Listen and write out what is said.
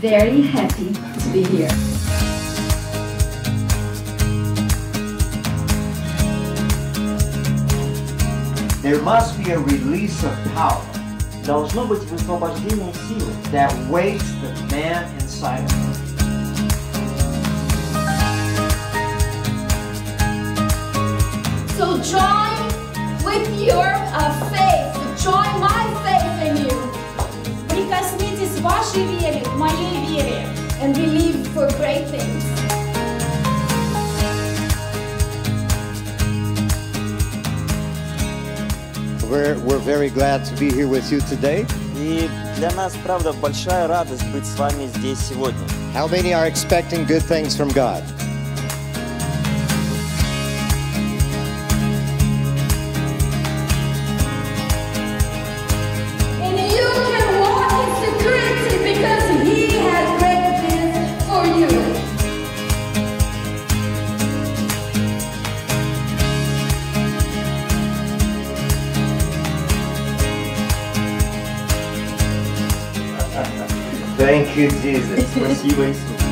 very happy to be here. There must be a release of power Должно быть высвобождение силы, that wakes the man inside of him. So join with your faith, join my faith in you. Прикоснитесь вашей вере к моей вере. And believe for great things. We're very glad to be here with you today. И для нас, правда, большая радость быть с вами здесь сегодня. How many are expecting good things from God? And you can walk in security because He has great things for you. Thank you, Jesus. Спасибо, Иисус.